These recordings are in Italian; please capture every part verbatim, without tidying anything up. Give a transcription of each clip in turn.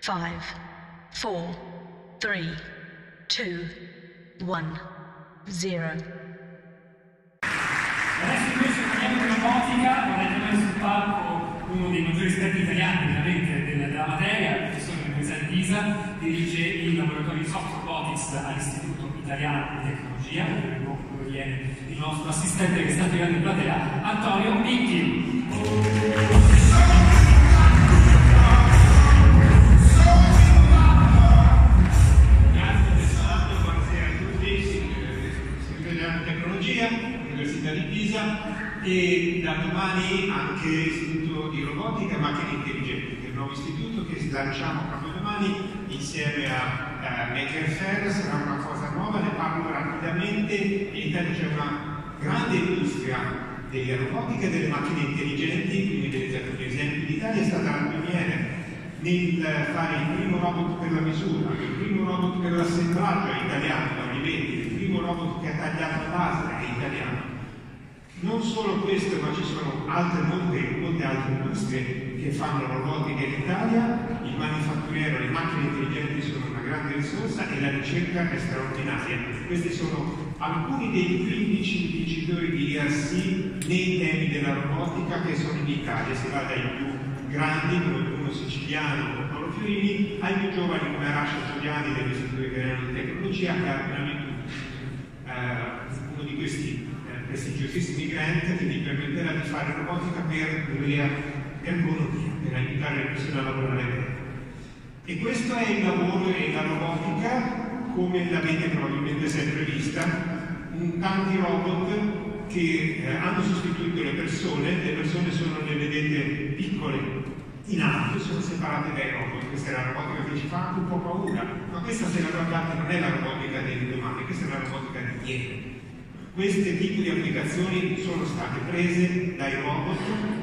five, four, three, two, one, zero. Adesso invece parliamo di robotica, vorrei tenere sul palco uno dei maggiori esperti italiani veramente della, della materia, il professor Lorenzo Pisa, dirige il laboratorio di soft robotics all'Istituto Italiano di Tecnologia, dove viene il nostro assistente che sta tirando in platea, Antonio Micchi. Università di Pisa, e da domani anche l'Istituto di Robotica e Macchine Intelligenti, che è il nuovo istituto che lanciamo proprio domani insieme a uh, Maker Faire. Sarà una cosa nuova, ne parlo rapidamente. In Italia c'è una grande industria della robotica e delle macchine intelligenti, quindi vedete alcuni esempi. L'Italia è stata la pioniera nel fare il primo robot per la misura, il primo robot per l'assemblaggio è italiano da Olivetti, il primo robot che ha tagliato laser è italiano. Non solo questo, ma ci sono altre molte, molte altre industrie che fanno robotica in Italia. Il manifatturiero, le macchine intelligenti sono una grande risorsa e la ricerca è straordinaria. Questi sono alcuni dei quindici vincitori di I R C nei temi della robotica che sono in Italia. Si va dai più grandi, come uno siciliano come Paolo Fiorini, ai più giovani come Arascia Giuliani dell'Istituto Italiano di Tecnologia, che ha veramente uh, uno di questi prestigiosissimi grant che vi permetterà di fare robotica per l'ergonomia, per aiutare le persone a lavorare bene. E questo è il lavoro e la robotica come l'avete probabilmente sempre vista, tanti robot che eh, hanno sostituito le persone. Le persone sono, le vedete, piccole in alto, sono separate dai robot. Questa è la robotica che ci fa anche un po' paura, ma questa, se la guardate, non è la robotica di domani, questa è la robotica di ieri. Questi tipi di applicazioni sono state prese dai robot,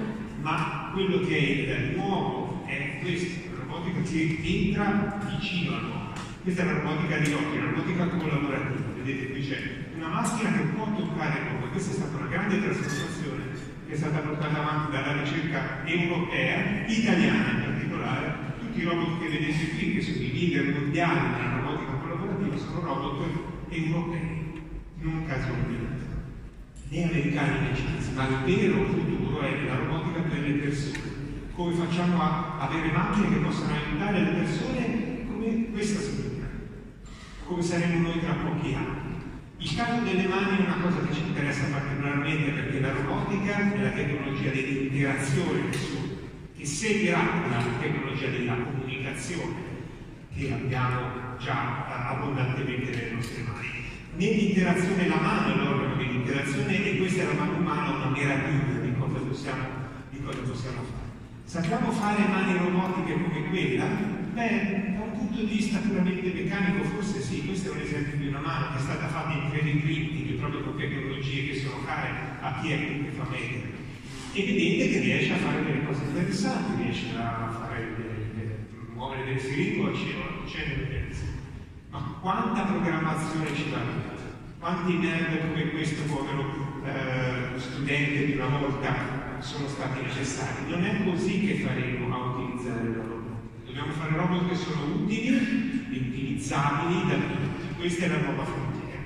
ma quello che è il nuovo è questa, la robotica che entra vicino all'uomo. Questa è la robotica di oggi, la robotica collaborativa. Vedete, qui c'è una macchina che può toccare l'uomo. Questa è stata una grande trasformazione che è stata portata avanti dalla ricerca europea, italiana in particolare. Tutti i robot che vedete qui, che sono i leader mondiali della robotica collaborativa, sono robot europei. Non casualmente, né americani né cinesi, ma il vero futuro è la robotica per le persone. Come facciamo a avere macchine che possano aiutare le persone come questa signora, come saremo noi tra pochi anni. Il caso delle mani è una cosa che ci interessa particolarmente, perché la robotica è la tecnologia dell'interazione che seguirà la tecnologia della comunicazione che abbiamo già abbondantemente nelle nostre mani. Nell'interazione la mano è l'organo dell'interazione, e questa è la mano umana, una meraviglia di cosa possiamo, di cosa possiamo fare. Sappiamo fare mani robotiche come quella? Beh, da un punto di vista puramente meccanico forse sì. Questo è un esempio di una mano che è stata fatta in tre D printing, proprio con tecnologie che sono care a chi è qui che fa media. E vedete che riesce a fare delle cose interessanti, riesce a fare delle, delle, muovere delle siringhe o accendere delle pezzi. Ma quanta programmazione ci va via? Quanti nerd come questo povero eh, studente di una volta sono stati necessari? Non è così che faremo a utilizzare la robotica. Dobbiamo fare robot che sono utili e utilizzabili da tutti. Questa è la nuova frontiera.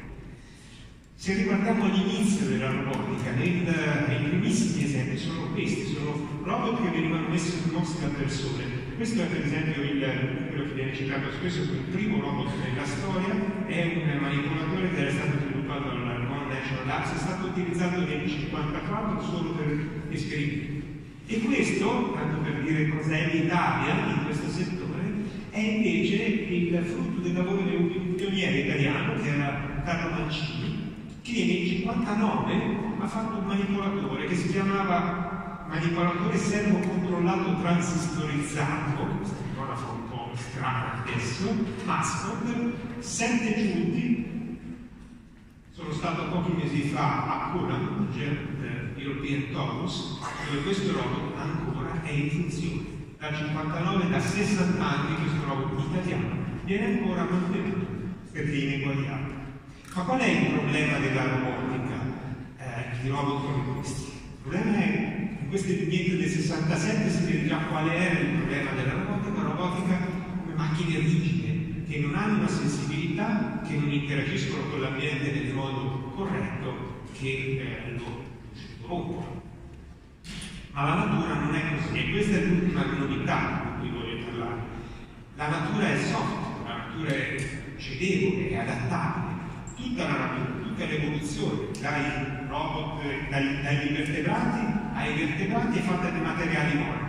Se riguardiamo l'inizio della robotica, nel, nei primissimi esempi sono questi, sono robot che venivano messi mossi da persone. Questo è per esempio il, quello che viene citato spesso come il primo robot nella storia, è un manipolatore che era stato sviluppato dalla One National Labs, è stato utilizzato nel millenovecentocinquantaquattro solo per esperimenti. E questo, tanto per dire cos'è l'Italia in questo settore, è invece il frutto del lavoro di un pioniere italiano che era Carlo Mancini, che nel millenovecentocinquantanove ha fatto un manipolatore che si chiamava manipolatore servo-controllato transistorizzato, questa parola fa un po' strana adesso, MASCOT, sette giunti. Sono stato pochi mesi fa a Conan, eh, European Taurus, dove questo robot ancora è in funzione. Dal cinquantanove, da sessanta anni, questo robot italiano viene ancora mantenuto perché è ineguagliabile. Ma qual è il problema della robotica eh, di robot come questi? Il problema è, in queste vignette del sessantasette si vede già qual era il problema della robotica. La robotica, come macchine rigide, che non hanno una sensibilità, che non interagiscono con l'ambiente nel modo corretto, che eh, lo rompono. Ma la natura non è così, e questa è l'ultima novità di cui voglio parlare. La natura è soft, la natura è cedevole, è adattabile. Tutta la natura, tutta l'evoluzione, dai robot, dai, dagli vertebrati ai vertebrati, è fatta di materiali morti.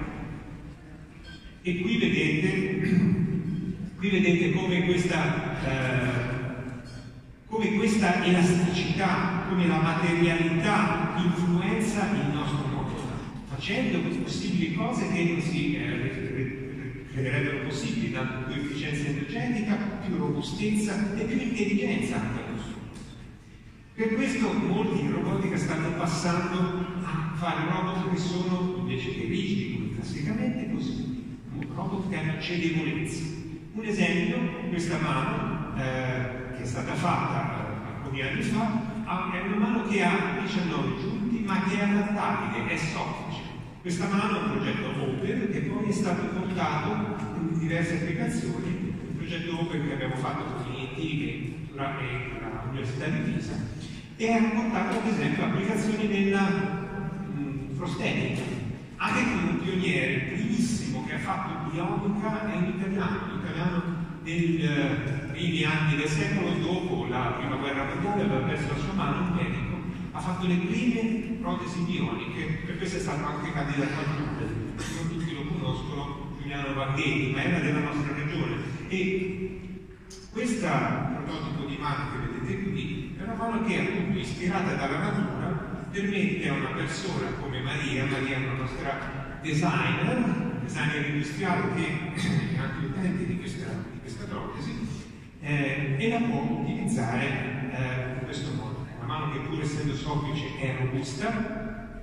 E qui vedete, qui vedete come questa, eh, come questa elasticità, come la materialità influenza il nostro mondo, facendo possibili cose che non si eh, crederebbero possibili, dando più efficienza energetica, più robustezza e più intelligenza anche allo studio. Per questo molti in robotica stanno passando a fare robot che sono invece che rigidi, come classicamente, così. Robot che hanno cedevolezza. Un esempio, questa mano eh, che è stata fatta eh, alcuni anni fa, è una mano che ha diciannove giunti ma che è adattabile, è soffice. Questa mano è un progetto open che poi è stato portato in diverse applicazioni, un progetto open che abbiamo fatto con l'I N T e l'Università di Pisa, e ha portato ad esempio applicazioni nella mh, prostetica. Anche con un pioniere primissimo che ha fatto bionica è un italiano, un italiano nei eh, primi anni del secolo, dopo la prima guerra mondiale, aveva perso la sua mano, un medico, ha fatto le prime protesi bioniche, per questo è stato anche candidato al Nobel. Non tutti lo conoscono, Giuliano Vanghetti, ma era della nostra regione. E questo prototipo di mano che vedete qui è una mano che, appunto, ispirata dalla natura, permette a una persona come Maria, Maria è una nostra designer, designer industriale che è anche utente di questa, di questa protesi, eh, e la può utilizzare eh, in questo modo. È una mano che, pur essendo soffice, è robusta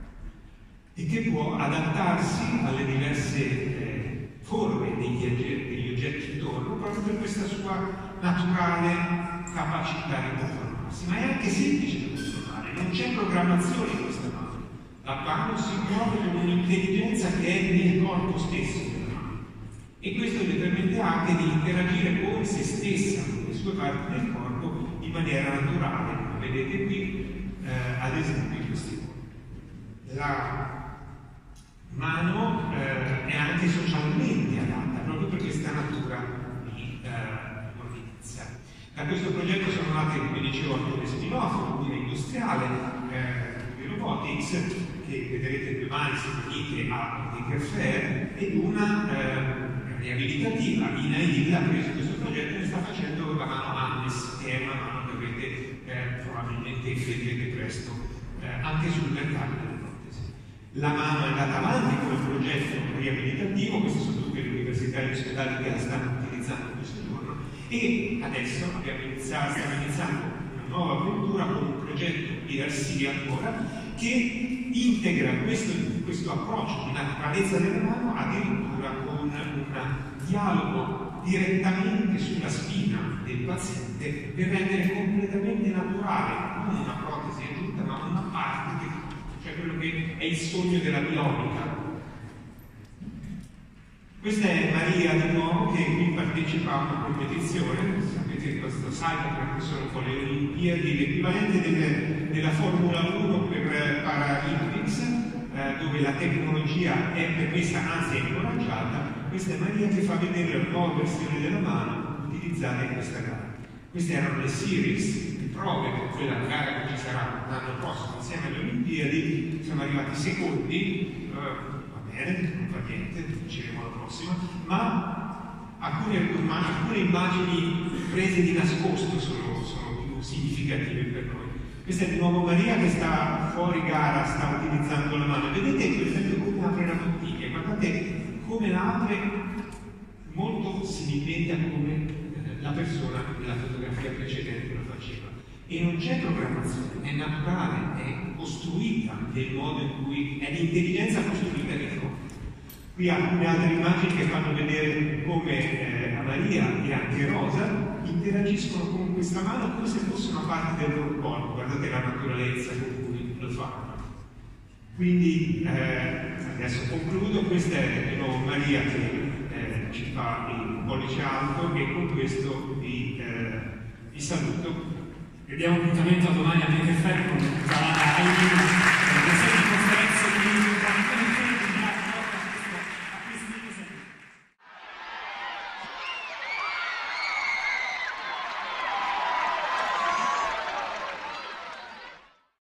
e che può adattarsi alle diverse eh, forme degli, degli oggetti intorno, proprio per questa sua naturale capacità di trasformarsi. Ma è anche semplice da trasformare, non c'è programmazione in questa mano. La mano si muove con un'intelligenza che è nel corpo stesso della mano. E questo le permette anche di interagire con se stessa, con le sue parti del corpo, in maniera naturale, come vedete qui, eh, ad esempio in questi modi. La mano eh, è anche socialmente adatta, proprio per questa natura di eh, ordinanza. Da questo progetto sono nate, come dicevo, alcune spin-off, una industriale, eh, di robotics, che vedrete domani se venite a Maker Faire, ed una eh, riabilitativa. I N A I L ha preso questo progetto e ne sta facendo la mano Andes, che è una mano che avrete eh, probabilmente vedrete presto eh, anche sul mercato delle protesi. La mano è andata avanti come progetto riabilitativo, queste sono tutte le università e gli ospedali che la stanno utilizzando in questo giorno, e adesso abbiamo iniziato, stiamo iniziando una nuova avventura con un progetto I R C ancora, che integra questo, questo approccio di naturalezza della mano addirittura con un dialogo direttamente sulla spina del paziente per rendere completamente naturale non una protesi aggiunta ma una parte, che, cioè quello che è il sogno della bionica. Questa è Maria di nuovo, che qui partecipa a una competizione, sapete questo Cybertruck, che sono con le Olimpiadi, l'equivalente delle, della Formula uno per Paralympics, eh, dove la tecnologia è permessa, anzi è incoraggiata. Questa è Maria che fa vedere la nuova versione della mano utilizzata in questa gara. Queste erano le series, le prove per quella gara che ci sarà l'anno prossimo insieme alle Olimpiadi. Siamo arrivati secondi, eh, va bene, non fa niente, faciremo la prossima, ma alcune, alcune immagini prese di nascosto sono, sono più significative per noi. Questa è di nuovo Maria che sta fuori gara, sta utilizzando la mano. Vedete per esempio come apre la bottiglia, guardate come la apre molto similmente a come eh, la persona nella fotografia precedente lo faceva. E non c'è programmazione, è naturale, è costruita nel modo in cui è l'intelligenza costruita nel corpo. Qui alcune altre immagini che fanno vedere come eh, Maria e anche Rosa interagiscono con questa mano come se fosse una parte del loro corpo. Guardate la naturalezza con cui lo fanno. Quindi eh, adesso concludo. Questa è di nuovo Maria che eh, ci fa il pollice pollice alto e con questo vi, eh, vi saluto. E diamo appuntamento a domani a Maker Faire con Giovanna Aini.